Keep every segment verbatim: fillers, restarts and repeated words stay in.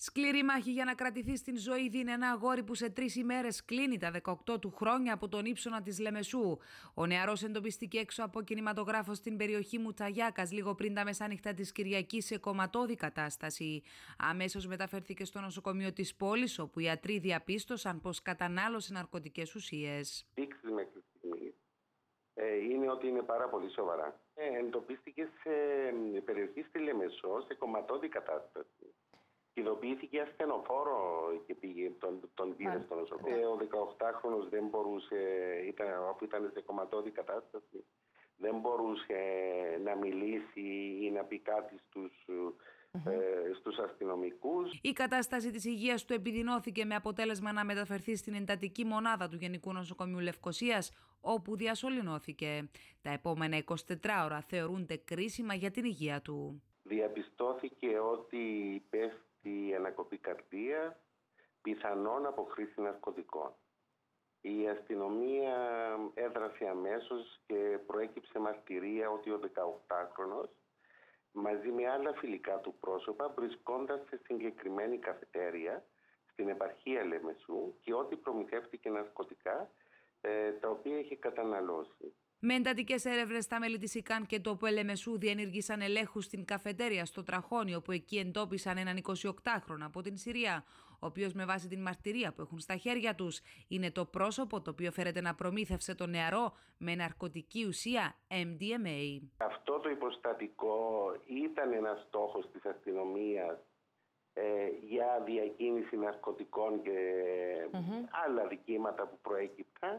Σκληρή μάχη για να κρατηθεί στην ζωή δίνει ένα αγόρι που σε τρεις ημέρες κλείνει τα δεκαοκτώ του χρόνια από τον ύψονα της Λεμεσού. Ο νεαρός εντοπίστηκε έξω από κινηματογράφο στην περιοχή Μουτσαγιάκας λίγο πριν τα μεσάνυχτα της Κυριακής σε κομματώδη κατάσταση. Αμέσως μεταφέρθηκε στο νοσοκομείο της πόλης, όπου οι ιατροί διαπίστωσαν πως κατανάλωσε ναρκωτικές ουσίες. Δείξεις μέχρι στιγμής είναι ότι είναι πάρα πολύ σοβαρά. Ε, εντοπίστηκε σε περιοχή στη Λεμεσό σε κομματώδη κατάσταση. Ειδοποιήθηκε ασθενοφόρο και πήγε, τον, τον πήρε στο νοσοκομείο. Ε, ο δεκαοκτάχρονος δεν μπορούσε, ήταν, όπου ήταν σε κομματώδη κατάσταση, δεν μπορούσε να μιλήσει ή να πει κάτι στους, mm-hmm. ε, στους αστυνομικούς. Η κατάσταση της υγείας του επιδεινώθηκε με αποτέλεσμα να μεταφερθεί στην εντατική μονάδα του Γενικού Νοσοκομείου Λευκωσίας, όπου διασωληνώθηκε. Τα επόμενα εικοσιτέσσερις ώρα θεωρούνται κρίσιμα για την υγεία του. Διαπιστώθηκε ότι πέφτει η ανακοπή καρδίας, πιθανόν από χρήση ναρκωτικών. Η αστυνομία έδρασε αμέσως και προέκυψε μαρτυρία ότι ο δεκαοκτάχρονος μαζί με άλλα φιλικά του πρόσωπα βρισκόντας σε συγκεκριμένη καφετέρια στην επαρχία Λεμεσού και ότι προμηθεύτηκε ναρκωτικά ε, τα οποία είχε καταναλώσει. Με εντατικές έρευνες, τα μέλη της ΙΚΑΝ και το ΠΟΕΛΕΜΕΣΟΥ διενήργησαν ελέγχους στην καφετέρια στο Τραχώνι, όπου εκεί εντόπισαν έναν εικοσιοκτάχρονο από την Συρία, ο οποίος με βάση την μαρτυρία που έχουν στα χέρια τους είναι το πρόσωπο το οποίο φέρεται να προμήθευσε τον νεαρό με ναρκωτική ουσία εμ ντι εμ έι. Αυτό το υποστατικό ήταν ένας στόχος της αστυνομίας ε, για διακίνηση ναρκωτικών και mm-hmm. άλλα δικήματα που προέκυπταν.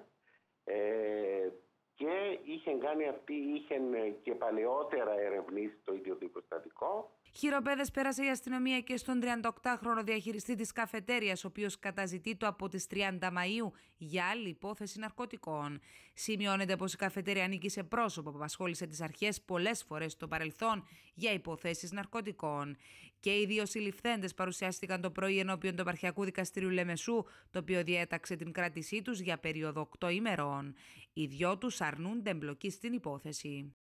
Ε, Και είχε κάνει αυτή, είχε και παλαιότερα ερευνήσει το ίδιο το υποστατικό. Χειροπέδες πέρασε η αστυνομία και στον τριανταοκτάχρονο διαχειριστή της καφετέριας, ο οποίος καταζητείται από τις τριάντα Μαΐου για άλλη υπόθεση ναρκωτικών. Σημειώνεται πως η καφετέρια ανήκει σε πρόσωπο που απασχόλησε τις αρχές πολλές φορές στο παρελθόν για υποθέσεις ναρκωτικών. Και οι δύο συλληφθέντες παρουσιάστηκαν το πρωί ενώπιον του Επαρχιακού Δικαστηρίου Λεμεσού, το οποίο διέταξε την κράτησή τους για περίοδο οκτώ ημερών. Οι δυο τους αρνούνται εμπλοκή στην υπόθεση.